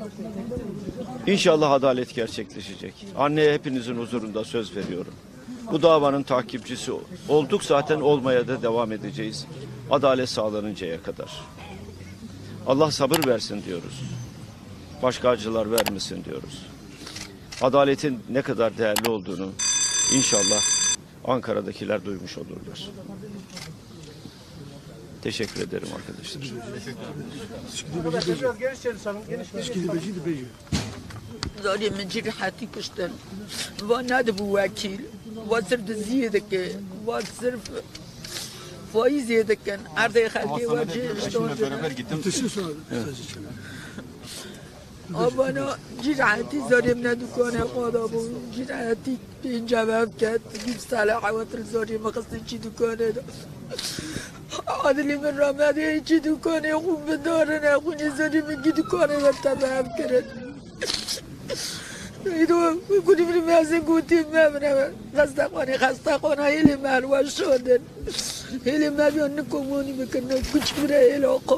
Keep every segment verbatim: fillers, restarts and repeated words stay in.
İnşallah adalet gerçekleşecek. Anneye hepinizin huzurunda söz veriyorum. Bu davanın takipçisi olduk, zaten olmaya da devam edeceğiz. Adalet sağlanıncaya kadar. Allah sabır versin diyoruz. Başka acılar vermesin diyoruz. Adaletin ne kadar değerli olduğunu inşallah Ankara'dakiler duymuş olurlar. Teşekkür ederim arkadaşlar. ظالم جرحاتي كشتن وناد بو وكيل وصرت زيدك وصرف فايز يدك عرض خلقي وجه شلون أبانا جرحاتي ظالمنا دكان قاضي بو جرحاتي بين جواب كات جيب صلاح وتر ظالم قصدي شي دكان عادلي من رمادي شي دكان يقوم بدارنا يقول ظالم من دكان وتبعهم كرت إذا كنت في المازن قلت ما بنا خستقوني خستقونا إلي ما الوشودن إلي ما بيونكم وني بكنا كش برا إلى قا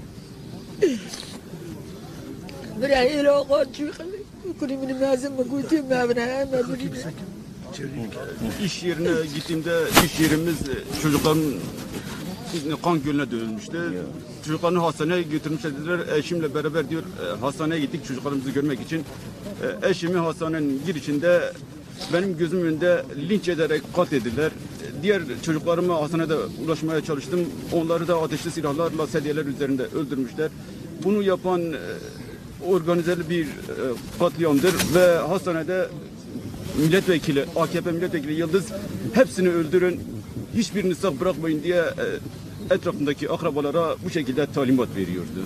برا إلى قا شو خلي كنت في المازن ما قلت ما بنا ما بنا. İş yerine gittiğimde iş yerimiz çocukların kan gölüne dönülmüştü. Çocuklarını hastaneye götürmüşler dediler. Eşimle beraber diyor hastaneye gittik çocuklarımızı görmek için. Eşimi hastanenin girişinde benim gözümün önünde linç ederek katlediler. Diğer çocuklarıma hastanede ulaşmaya çalıştım. Onları da ateşli silahlarla sedyeler üzerinde öldürmüşler. Bunu yapan organizeli bir katliamdır ve hastanede milletvekili, A K P milletvekili Yıldız hepsini öldürün, hiçbirini sağ bırakmayın diye etrafındaki akrabalara bu şekilde talimat veriyordu.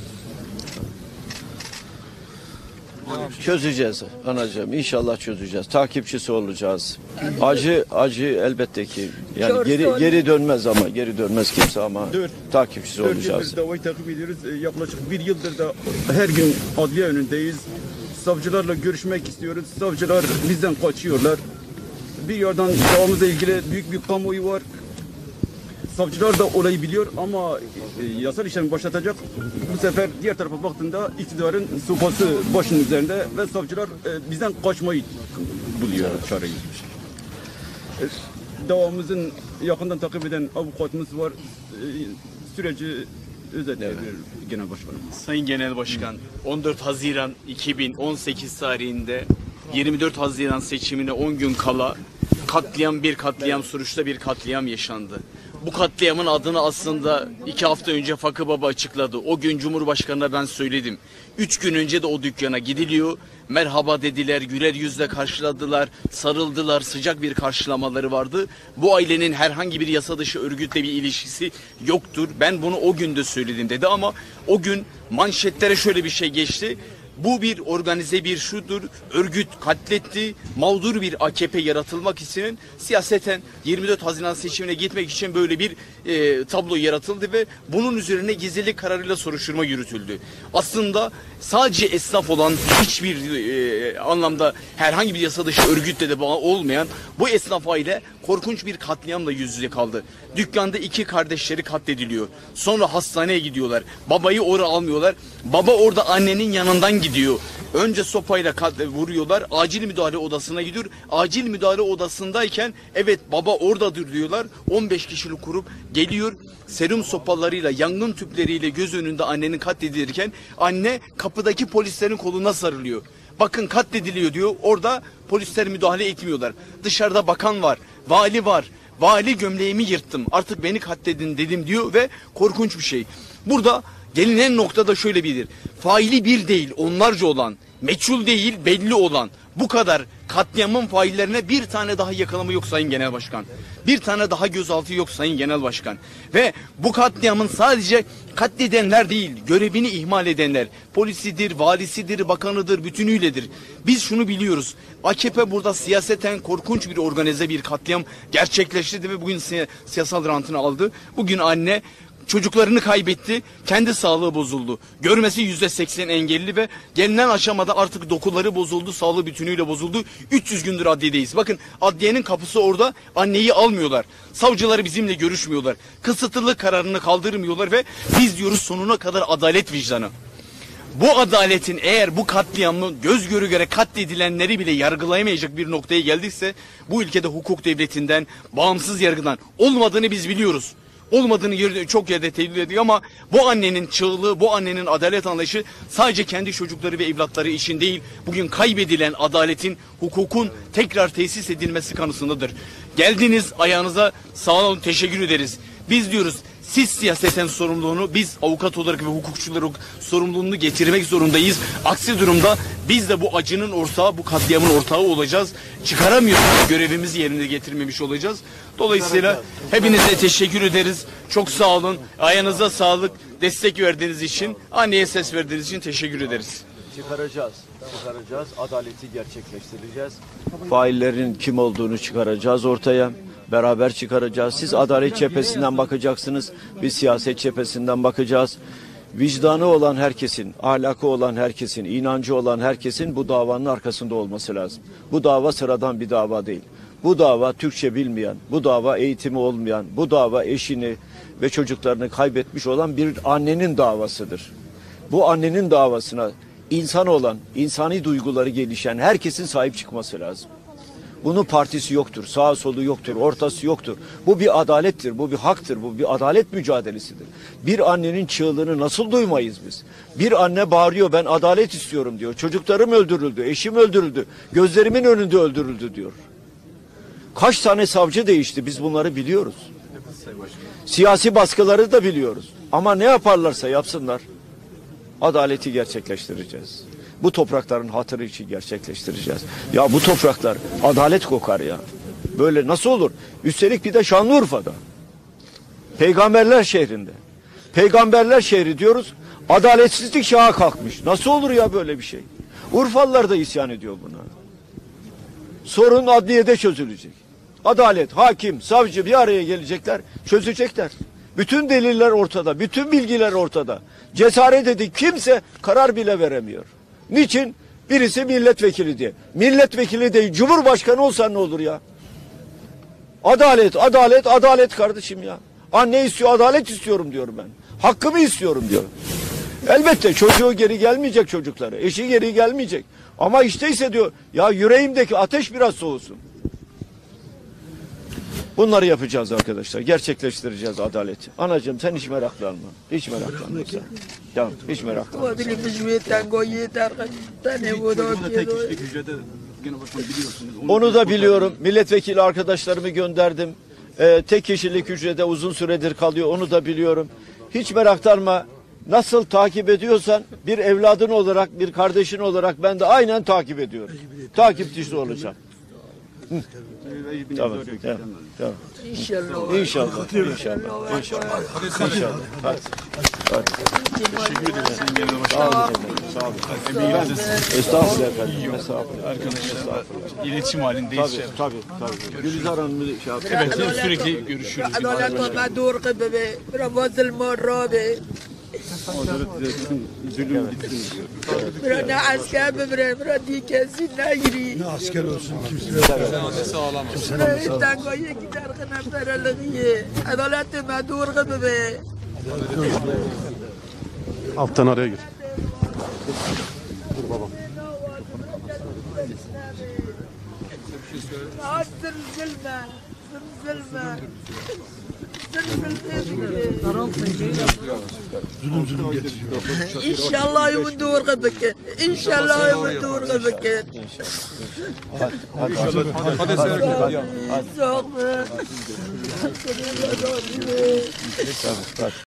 Çözeceğiz anacığım. İnşallah çözeceğiz. Takipçisi olacağız. Acı acı elbette ki yani geri geri dönmez ama geri dönmez kimse ama Dört, takipçisi dört olacağız. yıldır davayı takip ediyoruz. Yaklaşık bir yıldır da her gün adliye önündeyiz. Savcılarla görüşmek istiyoruz. Savcılar bizden kaçıyorlar. Bir yerden davamızla ilgili büyük bir kamuoyu var. Savcılar da olayı biliyor ama e, yasal işlemi başlatacak. Bu sefer diğer tarafa baktığında iktidarın sopası başının üzerinde ve savcılar e, bizden kaçmayı buluyor çareyi. E, davamızın yakından takip eden avukatımız var. E, süreci özetleyebilir evet. Genel Başkanım. Sayın Genel Başkan, on dört Haziran iki bin on sekiz tarihinde yirmi dört Haziran seçimine on gün kala katliam bir katliam Suruç'ta bir katliam yaşandı. Bu katliamın adını aslında iki hafta önce Fakı Baba açıkladı. O gün Cumhurbaşkanı'na ben söyledim. Üç gün önce de o dükkana gidiliyor. Merhaba dediler, güler yüzle karşıladılar, sarıldılar, sıcak bir karşılamaları vardı. Bu ailenin herhangi bir yasa dışı örgütle bir ilişkisi yoktur. Ben bunu o gün de söyledim dedi ama o gün manşetlere şöyle bir şey geçti. Bu bir organize bir şudur, örgüt katletti, mağdur bir A K P yaratılmak için siyaseten yirmi dört Haziran seçimine gitmek için böyle bir e, tablo yaratıldı ve bunun üzerine gizlilik kararıyla soruşturma yürütüldü. Aslında sadece esnaf olan hiçbir e, anlamda herhangi bir yasa dışı örgütle de bağlı olmayan bu esnaf aile korkunç bir katliamla yüz yüze kaldı. Dükkanda iki kardeşleri katlediliyor. Sonra hastaneye gidiyorlar. Babayı oraya almıyorlar. Baba orada annenin yanından gidiyor. Önce sopayla vuruyorlar. Acil müdahale odasına gidiyor. Acil müdahale odasındayken evet baba oradadır diyorlar. on beş kişilik grup geliyor. Serum sopalarıyla, yangın tüpleriyle göz önünde annenin katledilirken anne kapıdaki polislerin koluna sarılıyor. Bakın katlediliyor diyor. Orada polisler müdahale etmiyorlar. Dışarıda bakan var, vali var. Vali gömleğimi yırttım. Artık beni katledin dedim diyor ve korkunç bir şey. Burada gelinen noktada şöyle biridir. Faili bir değil, onlarca olan, meçhul değil, belli olan bu kadar katliamın faillerine bir tane daha yakalama yok Sayın Genel Başkan. Bir tane daha gözaltı yok Sayın Genel Başkan. Ve bu katliamın sadece katledenler değil, görevini ihmal edenler, polisidir, valisidir, bakanıdır, bütünüyledir. Biz şunu biliyoruz. A K P burada siyaseten korkunç bir organize bir katliam gerçekleştirdi ve bugün si siyasal rantını aldı. Bugün anne çocuklarını kaybetti, kendi sağlığı bozuldu. Görmesi yüzde seksen engelli ve gelinen aşamada artık dokuları bozuldu, sağlığı bütünüyle bozuldu. üç yüz gündür adliyedeyiz. Bakın adliyenin kapısı orada, anneyi almıyorlar. Savcıları bizimle görüşmüyorlar. Kısıtlılık kararını kaldırmıyorlar ve biz diyoruz sonuna kadar adalet vicdanı. Bu adaletin eğer bu katliamın göz göre göre katledilenleri bile yargılayamayacak bir noktaya geldiyse bu ülkede hukuk devletinden, bağımsız yargıdan olmadığını biz biliyoruz. Olmadığını yerde, çok yerde teyit ediyor ama bu annenin çığlığı, bu annenin adalet anlayışı sadece kendi çocukları ve evlatları için değil, bugün kaybedilen adaletin, hukukun tekrar tesis edilmesi kanısındadır. Geldiniz, ayağınıza sağ olun, teşekkür ederiz. Biz diyoruz, siz siyaseten sorumluluğunu, biz avukat olarak ve hukukçular olarak sorumluluğunu getirmek zorundayız. Aksi durumda biz de bu acının ortağı, bu katliamın ortağı olacağız. Çıkaramıyorsak görevimizi yerine getirmemiş olacağız. Dolayısıyla hepinize teşekkür ederiz. Çok sağ olun. Ayağınıza sağlık. Destek verdiğiniz için, anneye ses verdiğiniz için teşekkür ederiz. Çıkaracağız. Çıkaracağız. Adaleti gerçekleştireceğiz. Faillerin kim olduğunu çıkaracağız ortaya. Beraber çıkaracağız. Siz adalet cephesinden bakacaksınız. Biz siyaset cephesinden bakacağız. Vicdanı olan herkesin, ahlakı olan herkesin, inancı olan herkesin bu davanın arkasında olması lazım. Bu dava sıradan bir dava değil. Bu dava Türkçe bilmeyen, bu dava eğitimi olmayan, bu dava eşini ve çocuklarını kaybetmiş olan bir annenin davasıdır. Bu annenin davasına insan olan, insani duyguları gelişen herkesin sahip çıkması lazım. Bunun partisi yoktur, sağa solu yoktur, ortası yoktur. Bu bir adalettir, bu bir haktır, bu bir adalet mücadelesidir. Bir annenin çığlığını nasıl duymayız biz? Bir anne bağırıyor, ben adalet istiyorum diyor. Çocuklarım öldürüldü, eşim öldürüldü, gözlerimin önünde öldürüldü diyor. Kaç tane savcı değişti, biz bunları biliyoruz. Siyasi baskıları da biliyoruz. Ama ne yaparlarsa yapsınlar, adaleti gerçekleştireceğiz. Bu toprakların hatırı için gerçekleştireceğiz. Ya bu topraklar adalet kokar ya. Böyle nasıl olur? Üstelik bir de Şanlıurfa'da. Peygamberler şehrinde. Peygamberler şehri diyoruz. Adaletsizlik şaha kalkmış. Nasıl olur ya böyle bir şey? Urfalılar da isyan ediyor buna. Sorun adliyede çözülecek. Adalet, hakim, savcı bir araya gelecekler, çözecekler. Bütün deliller ortada, bütün bilgiler ortada. Cesaret edip kimse karar bile veremiyor. Niçin? Birisi milletvekili diye. Milletvekili değil, cumhurbaşkanı olsa ne olur ya? Adalet, adalet, adalet kardeşim ya. Anne istiyor, adalet istiyorum diyorum ben. Hakkımı istiyorum diyor. Elbette çocuğu geri gelmeyecek çocukları. Eşi geri gelmeyecek. Ama işteyse diyor, ya yüreğimdeki ateş biraz soğusun. Bunları yapacağız arkadaşlar. Gerçekleştireceğiz adaleti. Anacığım sen hiç meraklanma. Hiç meraklanma sen. Tamam, hiç meraklanma. Onu da biliyorum. Milletvekili arkadaşlarımı gönderdim. Ee, tek kişilik hücrede uzun süredir kalıyor. Onu da biliyorum. Hiç meraklanma. Nasıl takip ediyorsan bir evladın olarak, bir kardeşin olarak ben de aynen takip ediyorum. Takipçisi olacağım. Hı. Tamam, tamam, tamam. İnşallah. İnşallah, inşallah, inşallah. İnşallah. Hadi. Hadi. Teşekkür ederim. Sayın Genel Başkanım. Sağ olun efendim, sağ olun. Estağfurullah efendim, estağfurullah. Arkadaşlarla iletişim halindeyiz. Tabii, tabii, tabii. Gülizar Hanım'ı şey yapıyor. Evet, sürekli görüşürüz. adalet ما دور قبه برواز المرابه Zulüm bitsin. برنا عسكر ببره برا دي كسي نگری Ne asker olsun kimse. تنگایی کی در خنم در لغیه adalet ما دور قبه Alttan araya gir. عسل ظلمه ظلمه Zulüm zulüm getiriyor. İnşallah yuvun doğur qibik. İnşallah yuvun doğur qibik. Hadi, hadi, hadi, hadi, hadi. Soğuk mu? Hadi.